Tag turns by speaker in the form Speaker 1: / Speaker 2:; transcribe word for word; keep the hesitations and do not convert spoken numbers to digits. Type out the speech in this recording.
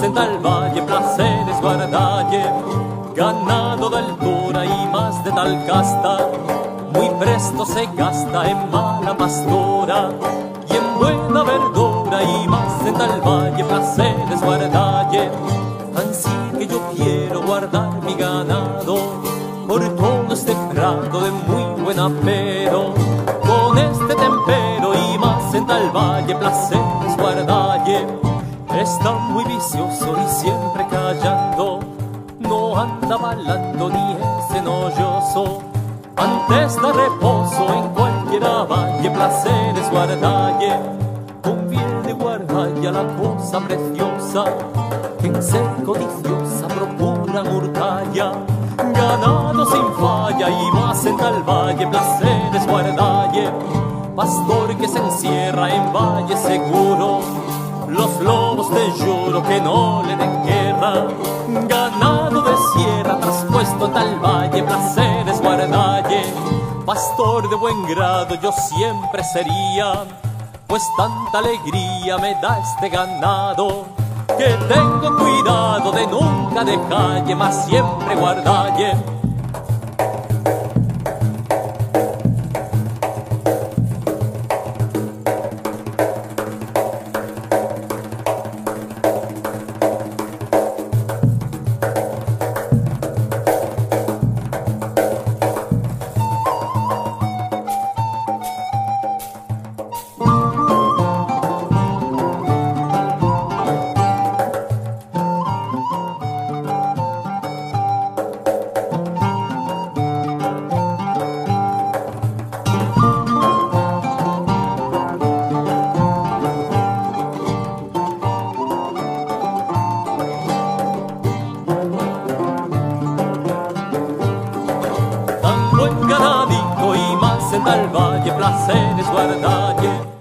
Speaker 1: más en tal valle, placeres guardalle, ganado de altura y más de tal casta, muy presto se gasta en mala pastora y en buena verdura y más en tal valle, placeres guardalle. Ansí que yo quiero guardar mi ganado por todo este prado de muy buen apero, con este tempero y más en tal valle, placeres guardalle. Está muy vicioso y siempre callando, no anda balando ni es enolloso, antes da reposo en cualquiera valle, placeres guardalle. Conviene guardalle a la cosa preciosa, que en ser codiciosa procura murtalla, ganado sin falla y más en tal valle, placeres guardalle. Pastor que se encierra en valle seguro, los lobos te juro que no le den guerra, ganado de sierra traspuesto en tal valle, placeres guardalle. Pastor de buen grado yo siempre sería, pues tanta alegría me da este ganado, que tengo cuidado de nunca dejalle, mas siempre guardalle. Buen ganadito y más en tal valle, placeres guardalle.